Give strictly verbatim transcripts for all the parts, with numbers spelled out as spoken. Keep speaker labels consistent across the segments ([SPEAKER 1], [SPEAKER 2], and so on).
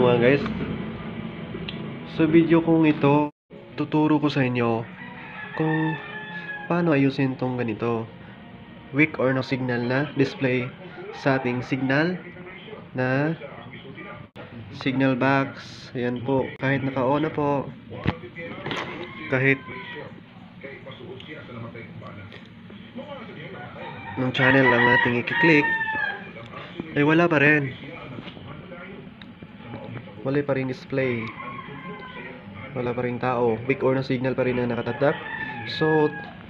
[SPEAKER 1] mga guys, sa video kong ito, tuturo ko sa inyo kung paano ayusin tong ganito, weak or no signal na display sa ating signal na signal box. Ayan po, kahit naka-on na po, kahit nung channel ang ating i-click, ay wala pa rin. Wala pa rin display. Wala pa rin tao. Weak or no signal pa rin ang nakatatak. So,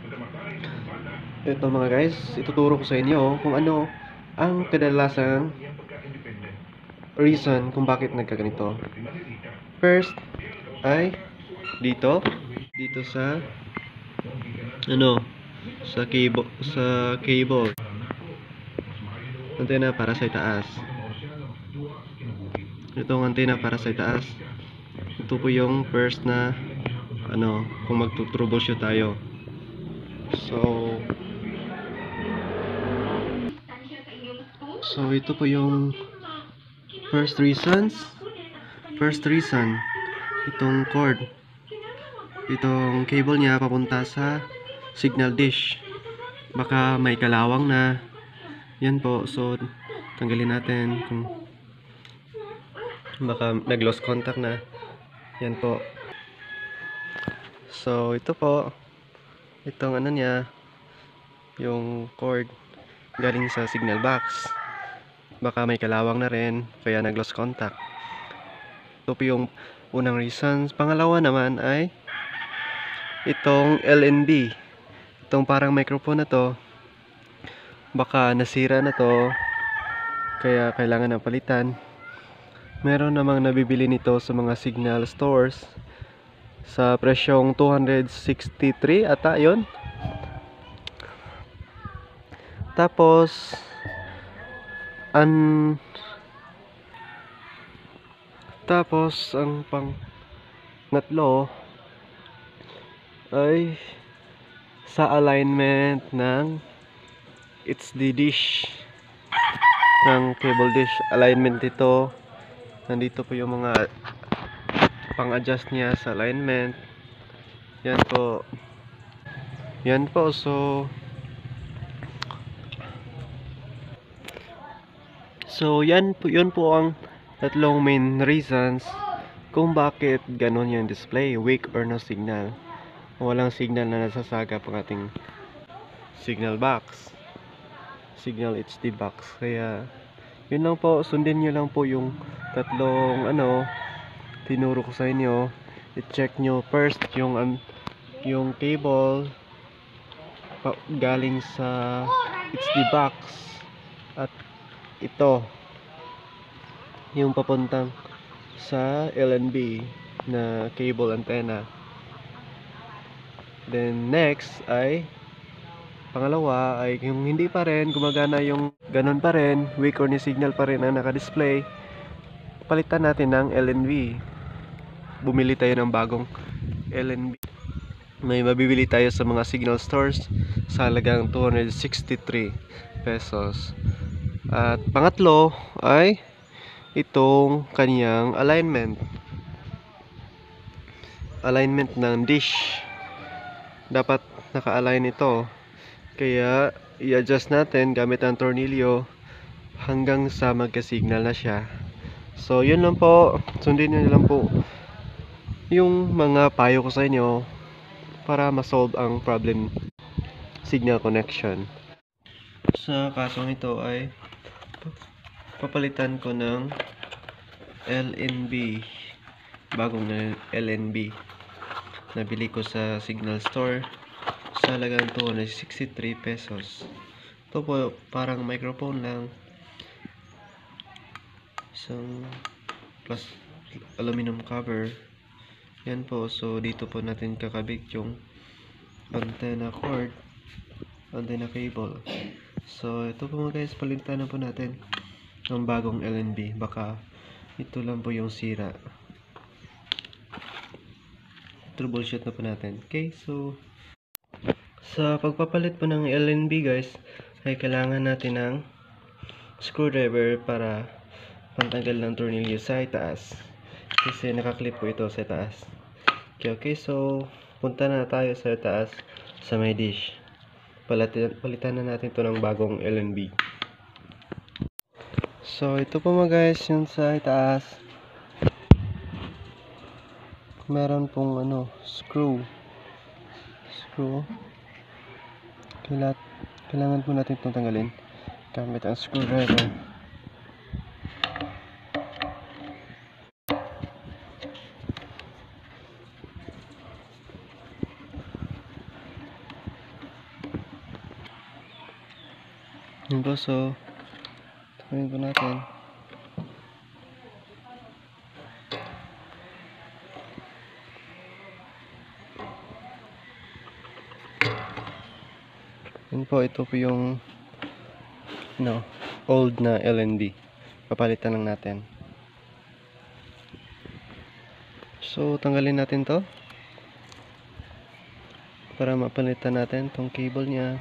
[SPEAKER 1] ito mga guys, ituturo ko sa inyo kung ano ang kadalasang reason kung bakit nagkaganito. First, ay dito. Dito sa ano, sa cable, sa cable. Antena para sa itaas. Itong antena para sa itaas. Ito po yung first na ano, kung magto-troubleshoot tayo. So So ito po yung first reasons. First reason, itong cord. Itong cable niya papunta sa signal dish. Baka may kalawang na. Yan po. So tanggalin natin kung baka nag-lost contact na. Yan po. So ito po, itong ano niya, yung cord galing sa signal box, baka may kalawang na rin kaya nag-lost contact. Ito po yung unang reasons. Pangalawa naman ay itong L N B, itong parang microphone na to, baka nasira na to kaya kailangan ng palitan. Meron namang nabibili nito sa mga signal stores sa presyong two hundred sixty-three ata yon. Tapos an tapos ang pang natlo ay sa alignment ng H D dish, ng cable dish. Alignment ito. Nandito po yung mga pang-adjust niya sa alignment. Yan po. Yan po. So So yan po, yun po ang tatlong main reasons kung bakit ganun yung display, weak or no signal. Walang signal na nasasagap ang ating signal box, signal H D box. Kaya yun lang po, sundin nyo lang po yung tatlong ano tinuro ko sa inyo. I-check nyo first yung um, yung cable pa, galing sa H D box, at ito yung papuntang sa L N B na cable antenna. Then next ay pangalawa ay yung hindi pa rin gumagana, yung ganun pa rin, weak or ni signal pa rin ang naka-display, palitan natin ng L N B. Bumili tayo ng bagong L N B. May mabibili tayo sa mga signal stores sa halagang two hundred sixty-three pesos. At pangatlo ay itong kaniyang alignment. Alignment ng dish. Dapat naka-align ito. Kaya i-adjust natin gamit ang tornilyo hanggang sa magka-signal na siya. So yun lang po. Sundin nyo lang po yung mga payo ko sa inyo para ma-solve ang problem signal connection. Sa kasong ito ay papalitan ko ng L N B, bagong L N B. Nabili ko sa signal store sa halagang two hundred sixty-three pesos. Ito po parang microphone lang, isang plus aluminum cover. Yan po. So dito po natin kakabit yung antenna cord, antenna cable. So ito po mga guys, palitan na po natin ang bagong L N B. Baka ito lang po yung sira. Troubleshoot na po natin. Okay, so sa pagpapalit po ng L N B guys, ay kailangan natin ng screwdriver para pantanggal ng tornilyo sa itaas. Kasi nakaklip po ito sa itaas. Okay, okay, so punta na tayo sa itaas sa may dish. Palitan, palitan na natin to ng bagong L N B. So ito po mga guys, yung sa itaas. Meron pong ano, screw. Screw. Kailangan, kailangan po natin itong tanggalin gamit ang screwdriver. Yun po, so tanggalin po natin. Yun po, ito po yung no, old na L N B. Papalitan lang natin. So tanggalin natin to para mapalitan natin tong cable niya.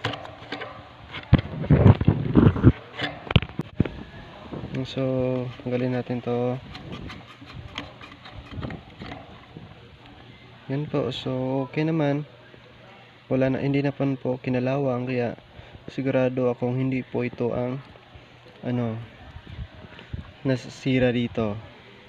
[SPEAKER 1] So tanggalin natin to. Yan po, so okay naman. Wala na, hindi na pa po kinalawang, kaya sigurado akong hindi po ito ang ano nasira dito.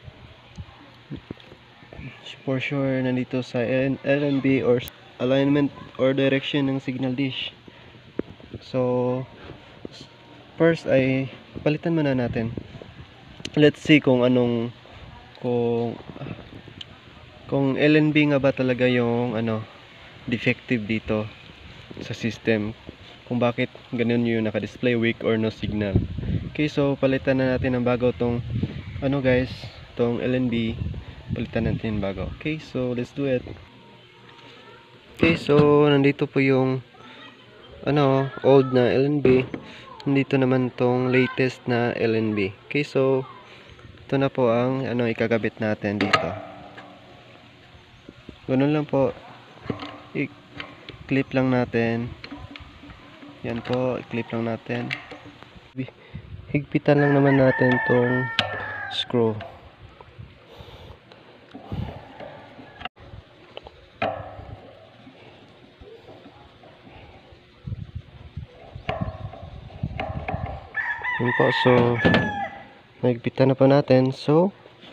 [SPEAKER 1] For sure nandito sa L N B or alignment or direction ng signal dish. So first ay palitan muna natin. Let's see kung anong kung kung L N B nga ba talaga yung ano defective dito sa system, kung bakit ganun yung naka-display weak or no signal. Okay, so palitan na natin ng bago tong ano guys, tong L N B. Palitan natin bago. Okay, so let's do it. Okay, so nandito po yung ano old na L N B. Nandito naman tong latest na L N B. Okay, so ito na po ang ano ikagabit natin dito. Ganun lang po. I-clip lang natin. Yan po, i-clip lang natin. Higpitan lang naman natin tong screw. Yan po, so nagpitan na pa natin. So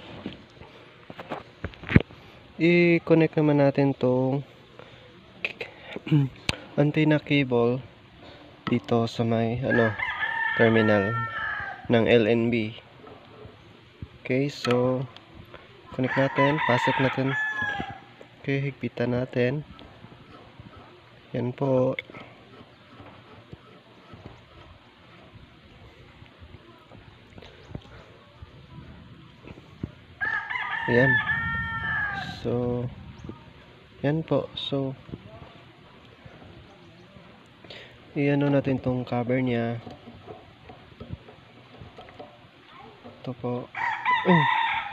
[SPEAKER 1] i-connect naman natin tong antenna cable dito sa may ano terminal ng L N B. Okay, so connect natin, pasok natin. Okay, higpitan natin. Yan po. Yan. So yan po. So i-ano natin tong cover niya. Ito po. Uh,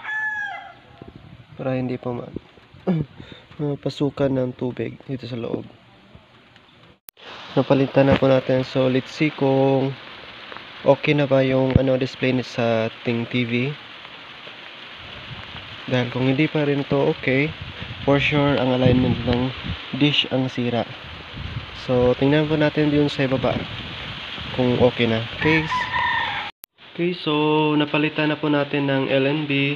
[SPEAKER 1] para hindi pa ma mapasukan ng tubig dito sa loob. Napalitan na po natin. So let's see kung okay na ba yung ano display ni sa ating T V. Dahil kung hindi pa rin to okay, for sure ang alignment ng dish ang sira. So tingnan po natin yung sa baba kung okay na. Okay. Okay, so napalitan na po natin ng L N B.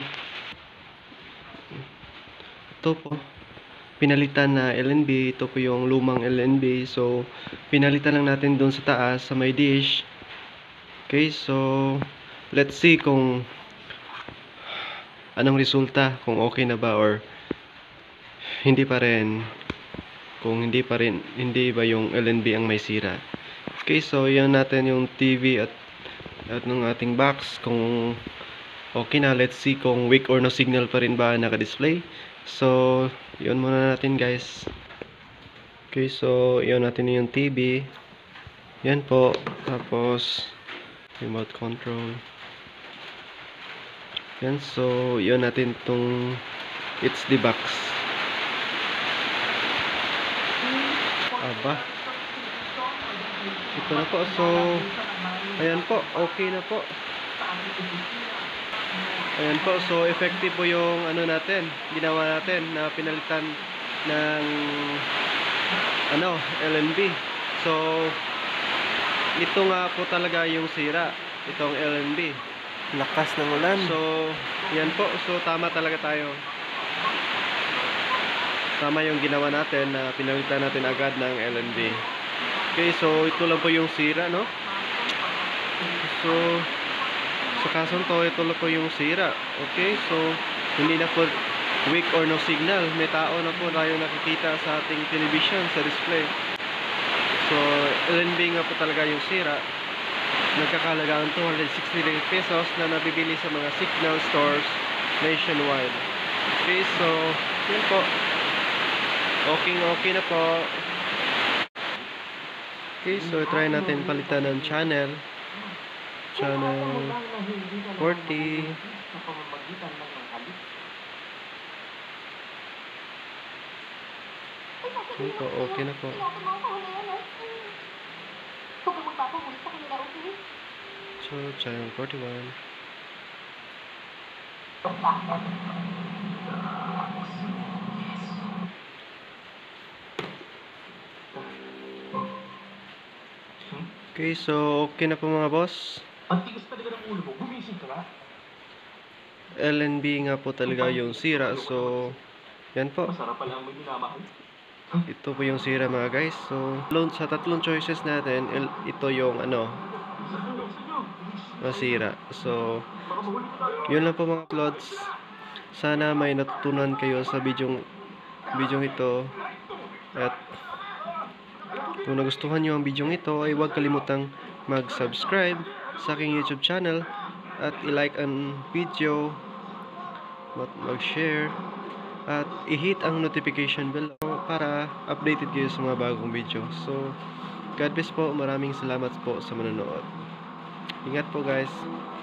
[SPEAKER 1] Ito po, pinalitan na L N B. Ito po yung lumang L N B. So pinalitan lang natin doon sa taas sa may dish. Okay, so let's see kung anong resulta, kung okay na ba or hindi pa rin, kung hindi pa rin, hindi ba yung L N B ang may sira. Okay, so yan natin yung T V at at ng ating box kung okay na. Let's see kung weak or no signal pa rin ba naka-display. So yun muna natin guys. Okay, so yun natin yung T V. Yan po, tapos remote control. Yan, so yun natin tong it's the box. Aba, ito na po. So ayan po, okay na po. Ayan po, so effective po yung ano natin, ginawa natin na pinalitan ng ano, L N B. So, ito nga po talaga yung sira, itong L N B.
[SPEAKER 2] Lakas ng ulan.
[SPEAKER 1] So, yan po, so tama talaga tayo. Tama yung ginawa natin na pinalitan natin agad ng L N B. Okay, so ito lang po yung sira, no? So, sa kasong to, ito lang po yung sira. Okay, so hindi na po weak or no signal. May tao na po tayo nakikita sa ating television, sa display. So, L N B nga po talaga yung sira. Nagkakalaga ang two hundred sixty pesos na nabibili sa mga signal stores nationwide. Okay, so yun po. Okay, okay na po. Okay, so try natin palitan ng channel. Channel forty. Yun po, okay na po. So, channel forty-one. Okay, so okay na po mga boss.
[SPEAKER 3] Ang tigas talaga ng ulo mo, gumising ka ba?
[SPEAKER 1] L N B nga po talaga yung sira. So, yan po.
[SPEAKER 3] Masarap pala ang may minamahal.
[SPEAKER 1] Ito po yung sira mga guys. So, sa tatlong choices natin, ito yung ano, masira. So, yun lang po mga uploads. Sana may natutunan kayo sa video video ito. At kung nagustuhan nyo ang video ito, ay huwag kalimutang mag-subscribe sa aking YouTube channel at i-like ang video, mag-share, at i-hit ang notification bell para updated kayo sa mga bagong video. So, God bless po. Maraming salamat po sa manonood. Ingat po guys.